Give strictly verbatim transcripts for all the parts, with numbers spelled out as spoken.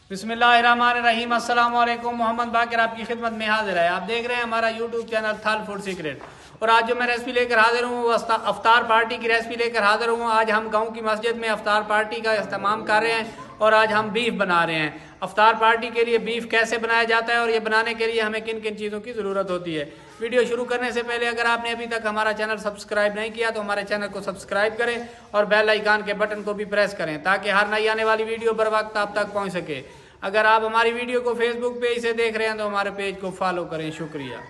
बिस्मिल्लाहिर्रहमानिर्रहीम। अस्सलाम वालेकुम। मोहम्मद बाकिर आपकी खिदमत में हाजिर है। आप देख रहे हैं हमारा यूट्यूब चैनल थल फूड सीक्रेट। और आज जो मैं रेसिपी लेकर हाजिर हूँ वो अफ्तार पार्टी की रेसिपी लेकर हाजिर हूँ। आज हम गांव की मस्जिद में अफ्तार पार्टी का इस्तेमाल कर रहे हैं और आज हम बीफ बना रहे हैं। अफ्तार पार्टी के लिए बीफ कैसे बनाया जाता है और ये बनाने के लिए हमें किन किन चीज़ों की ज़रूरत होती है। वीडियो शुरू करने से पहले अगर आपने अभी तक हमारा चैनल सब्सक्राइब नहीं किया तो हमारे चैनल को सब्सक्राइब करें और बेल आइकन के बटन को भी प्रेस करें ताकि हर नई आने वाली वीडियो बर वक्त आप तक पहुँच सके। अगर आप हमारी वीडियो को फेसबुक पेज से देख रहे हैं तो हमारे पेज को फॉलो करें। शुक्रिया।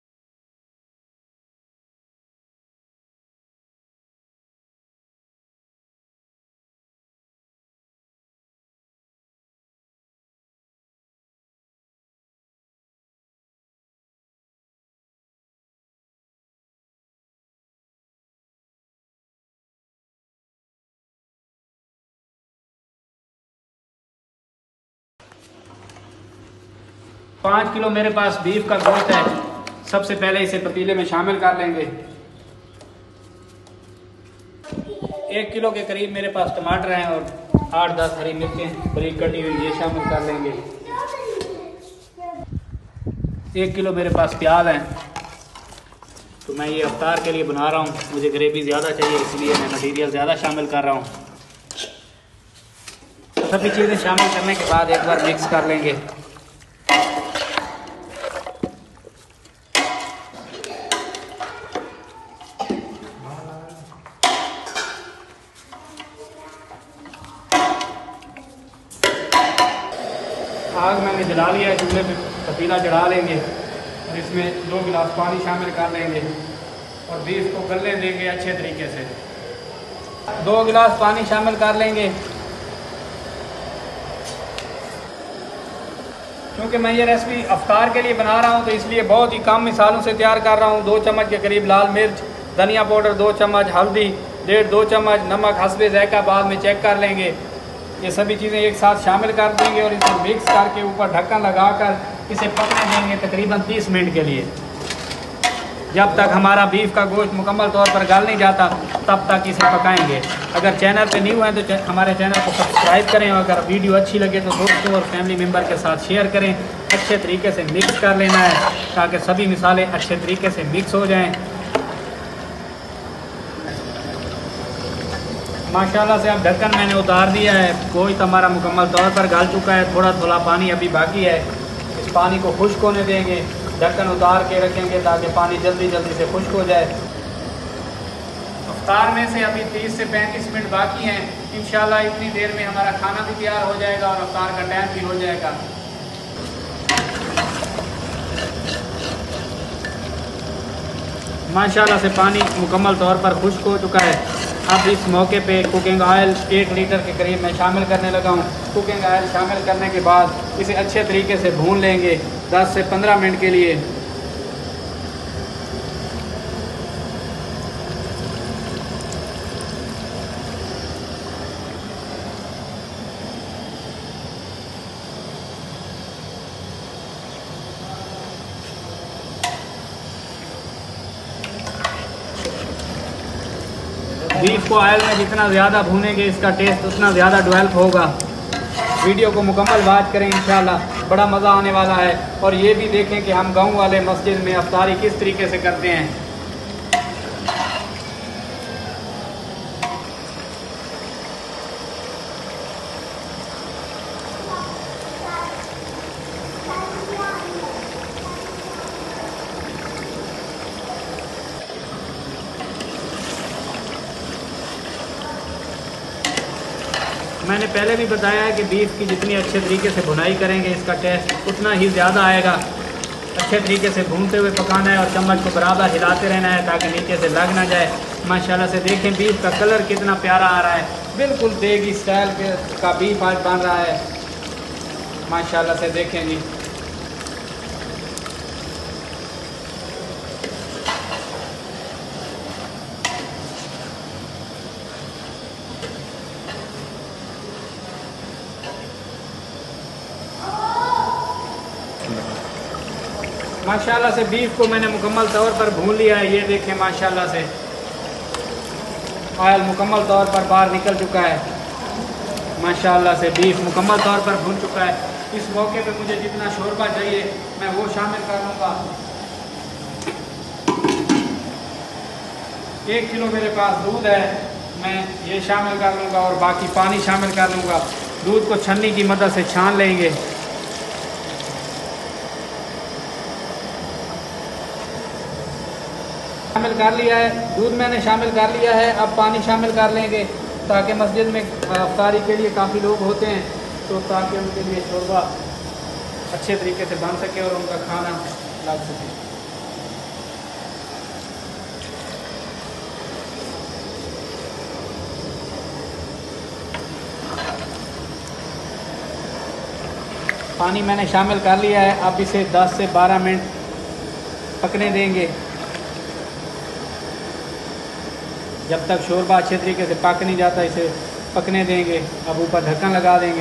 पाँच किलो मेरे पास बीफ का गोश्त है। सबसे पहले इसे पतीले में शामिल कर लेंगे। एक किलो के करीब मेरे पास टमाटर हैं और आठ दस हरी मिर्चें बारीक कटी हुई ये शामिल कर लेंगे। एक किलो मेरे पास प्याज हैं। तो मैं ये अफ्तार के लिए बना रहा हूँ, मुझे ग्रेवी ज़्यादा चाहिए इसलिए मैं मटीरियल ज़्यादा शामिल कर रहा हूँ। सभी चीज़ें शामिल करने के बाद एक बार मिक्स कर लेंगे। आग मैंने जला लिया है, चूल्हे पे पतीला चढ़ा लेंगे और इसमें दो गिलास पानी शामिल कर लेंगे और बीफ को गलने देंगे अच्छे तरीके से। दो गिलास पानी शामिल कर लेंगे। क्योंकि मैं ये रेसिपी अफ्तार के लिए बना रहा हूँ तो इसलिए बहुत ही कम मिसालों से तैयार कर रहा हूँ। दो चम्मच के करीब लाल मिर्च, धनिया पाउडर दो चम्मच, हल्दी डेढ़ दो चम्मच, नमक हस्बे ज़ायका बाद में चेक कर लेंगे। ये सभी चीज़ें एक साथ शामिल कर देंगे और इसे मिक्स करके ऊपर ढक्कन लगाकर इसे पकने देंगे तकरीबन तीस मिनट के लिए। जब तक हमारा बीफ का गोश्त मुकम्मल तौर पर गल नहीं जाता तब तक इसे पकाएंगे। अगर चैनल पे न्यू हैं तो हमारे चैनल को सब्सक्राइब करें और अगर वीडियो अच्छी लगे तो दोस्तों और फैमिली मेम्बर के साथ शेयर करें। अच्छे तरीके से मिक्स कर लेना है ताकि सभी मिसालें अच्छे तरीके से मिक्स हो जाएँ। माशाल्लाह से अब ढक्कन मैंने उतार दिया है। गोश्त हमारा मुकम्मल तौर पर गल चुका है। थोड़ा थोड़ा पानी अभी बाकी है। इस पानी को खुश्क होने देंगे। ढक्कन उतार के रखेंगे ताकि पानी जल्दी जल्दी से खुश्क हो जाए। अफ्तार में से अभी तीस से पैंतीस मिनट बाकी हैं। इंशाल्लाह इतनी देर में हमारा खाना भी तैयार हो जाएगा और अफ्तार का टाइम भी हो जाएगा। माशाल्लाह से पानी मुकम्मल तौर पर खुश्क हो चुका है। अब इस मौके पे कुकिंग ऑयल एक लीटर के करीब मैं शामिल करने लगा हूँ। कुकिंग ऑयल शामिल करने के बाद इसे अच्छे तरीके से भून लेंगे दस से पंद्रह मिनट के लिए। बीफ को ऑयल में जितना ज़्यादा भूनेंगे इसका टेस्ट उतना ज़्यादा डेवलप होगा। वीडियो को मुकम्मल वॉच करें, इंशाल्लाह बड़ा मज़ा आने वाला है। और ये भी देखें कि हम गांव वाले मस्जिद में अफ्तारी किस तरीके से करते हैं। मैंने पहले भी बताया है कि बीफ की जितनी अच्छे तरीके से भुनाई करेंगे इसका टेस्ट उतना ही ज़्यादा आएगा। अच्छे तरीके से भूनते हुए पकाना है और चम्मच को बराबर हिलाते रहना है ताकि नीचे से लग ना जाए। माशाल्लाह से देखें बीफ का कलर कितना प्यारा आ रहा है। बिल्कुल देगी स्टाइल का बीफ आज बन रहा है। माशाल्लाह से देखें जी। माशाल्लाह से बीफ को मैंने मुकम्मल तौर पर भून लिया है। ये देखें माशाल्लाह से ऑयल मुकम्मल तौर पर बाहर निकल चुका है। माशाल्लाह से बीफ मुकम्मल तौर पर भुन चुका है। इस मौके पे मुझे जितना शोरबा चाहिए मैं वो शामिल कर लूँगा। एक किलो मेरे पास दूध है, मैं ये शामिल कर लूँगा और बाकी पानी शामिल कर लूँगा। दूध को छन्नी की मदद से छान लेंगे। शामिल कर लिया है, दूध मैंने शामिल कर लिया है। अब पानी शामिल कर लेंगे ताकि मस्जिद में इफ्तारी के लिए काफ़ी लोग होते हैं, तो ताकि उनके लिए शोरबा अच्छे तरीके से बन सके और उनका खाना लग सके। पानी मैंने शामिल कर लिया है। अब इसे दस से बारह मिनट पकने देंगे। जब तक शोरबा अच्छे तरीके से पक नहीं जाता इसे पकने देंगे। अब ऊपर ढक्कन लगा देंगे।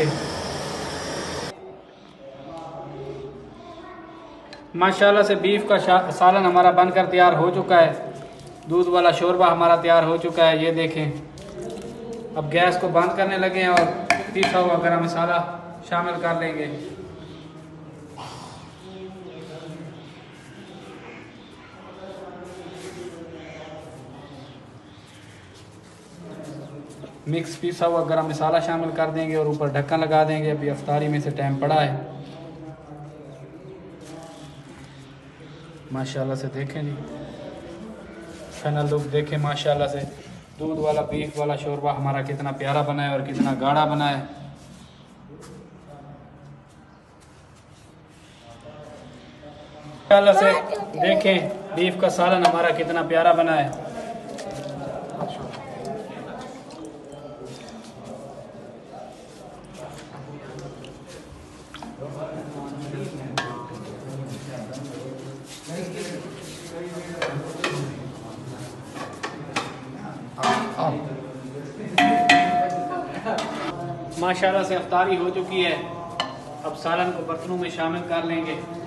माशाल्लाह से बीफ का सालन हमारा बनकर तैयार हो चुका है। दूध वाला शोरबा हमारा तैयार हो चुका है, ये देखें। अब गैस को बंद करने लगे हैं और पिसा हुआ गरम मसाला शामिल कर लेंगे। मिक्स पिसा हुआ गरम मसाला शामिल कर देंगे और ऊपर ढक्कन लगा देंगे। अभी अफ्तारी में से टाइम पड़ा है। माशाल्लाह से देखें जी, फाइनल लुक देखें। माशाल्लाह से दूध वाला बीफ वाला शोरबा हमारा कितना प्यारा बना है और कितना गाढ़ा बना है। माशाल्लाह से देखें बीफ का सालन हमारा कितना प्यारा बना है। माशाल्लाह से अफ्तारी हो चुकी है। अब सालन को बर्तनों में शामिल कर लेंगे।